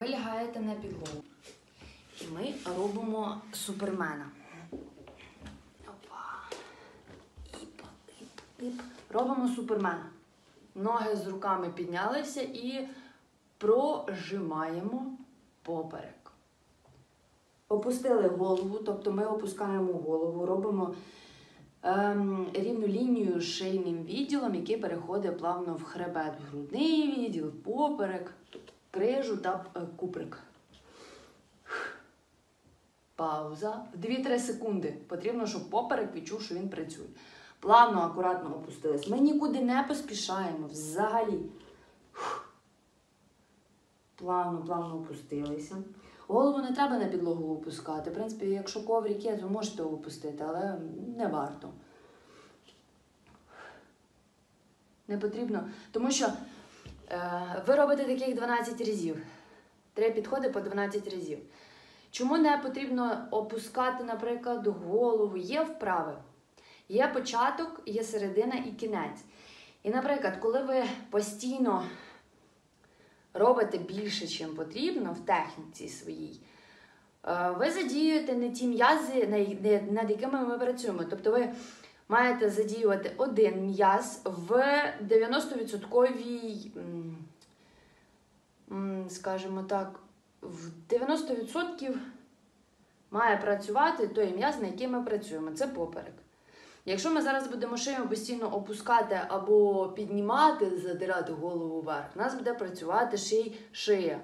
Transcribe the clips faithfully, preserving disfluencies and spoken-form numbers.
Ви лягаєте на підлогу. І ми робимо супермена. Опа. Іп, іп, іп. Робимо супермена. Ноги з руками піднялися і прожимаємо поперек. Опустили голову, тобто ми опускаємо голову, робимо ем, рівну лінію з шийним відділом, який переходить плавно в хребет, в грудний відділ, поперек, крижу та е, куприк. Пауза. В дві-три секунди. Потрібно, щоб поперек відчув, що він працює. Плавно, акуратно опустились. Ми нікуди не поспішаємо взагалі. Плавно, плавно опустилися. Голову не треба на підлогу опускати. В принципі, якщо коврик є, то можете опустити, але не варто. Не потрібно. Тому що е, ви робите таких дванадцять разів. Три підходи по дванадцять разів. Чому не потрібно опускати, наприклад, голову? Є вправи. Є початок, є середина і кінець. І, наприклад, коли ви постійно робите більше, чим потрібно в техніці своїй, ви задіюєте не ті м'язи, над якими ми працюємо. Тобто ви маєте задіювати один м'яз в дев'яносто відсотків, скажімо так, в дев'яносто відсотків має працювати той м'яз, на який ми працюємо. Це поперек. Якщо ми зараз будемо шию постійно опускати або піднімати, задирати голову вверх, у нас буде працювати ший, шия.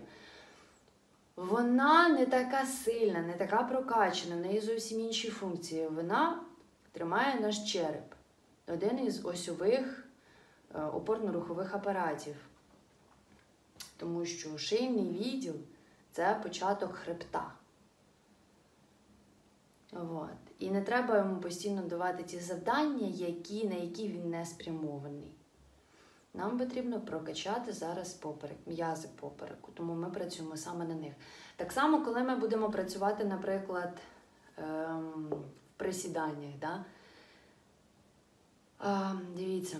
Вона не така сильна, не така прокачана, в неї зовсім інші функції. Вона тримає наш череп. Один із осьових опорно-рухових апаратів. Тому що шийний відділ – це початок хребта. От. І не треба йому постійно давати ті завдання, які, на які він не спрямований. Нам потрібно прокачати зараз поперек, м'язи попереку, тому ми працюємо саме на них. Так само, коли ми будемо працювати, наприклад, ем, в присіданнях. Да? Ем, дивіться,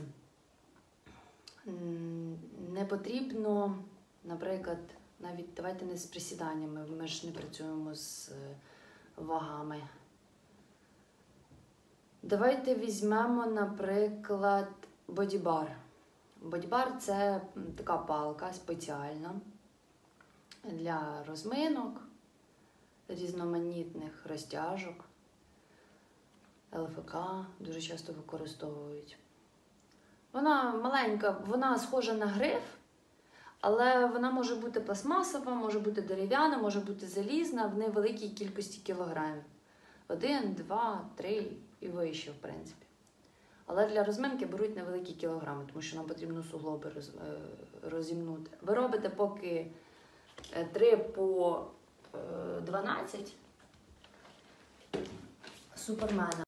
не потрібно, наприклад, навіть давайте не з присіданнями, ми ж не працюємо з вагами. Давайте візьмемо, наприклад, бодібар. Бодібар – це така палка спеціальна для розминок, різноманітних розтяжок. ел еф ка дуже часто використовують. Вона маленька, вона схожа на гриф, але вона може бути пластмасова, може бути дерев'яна, може бути залізна в невеликій кількості кілограмів. Один, два, три і вище, в принципі. Але для розминки беруть невеликі кілограми, тому що нам потрібно суглоби роз, розімнути. Ви робите поки три по дванадцять супермена.